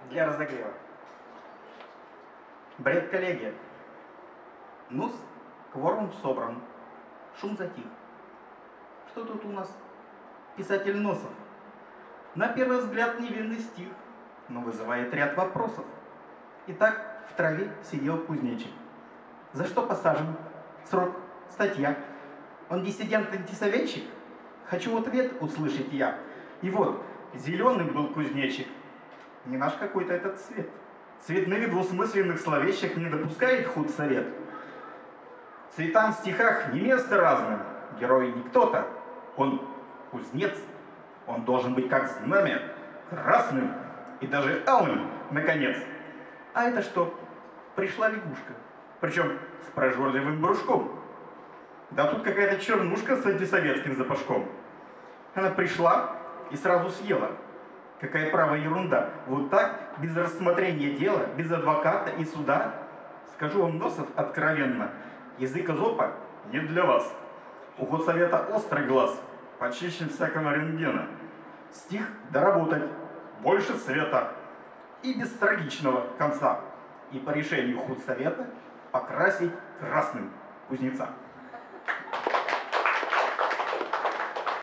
для разогрева. Бред, коллеги. Ну, кворум собран. Шум затих. Что тут у нас? Писатель Носов. На первый взгляд невинный стих, но вызывает ряд вопросов. Итак, в траве сидел кузнечик. За что посажен? Срок? Статья? Он диссидент-антисоветчик? Хочу ответ услышать я. И вот, зеленый был кузнечик. Не наш какой-то этот цвет. Цветных двусмысленных словечек не допускает худсовет. Цветам в стихах не место разным. Герой не кто-то, он кузнец. Он должен быть как знамя, красным и даже алым, наконец. А это что? Пришла лягушка. Причем с прожорливым брюшком. Да тут какая-то чернушка с антисоветским запашком. Она пришла и сразу съела. Какая правая ерунда. Вот так, без рассмотрения дела, без адвоката и суда. Скажу вам, Носов, откровенно, язык Эзопа не для вас. У Госсовета острый глаз, почище всякого рентгена. Стих доработать, больше света. И без трагичного конца. И по решению худсовета покрасить красным кузнеца.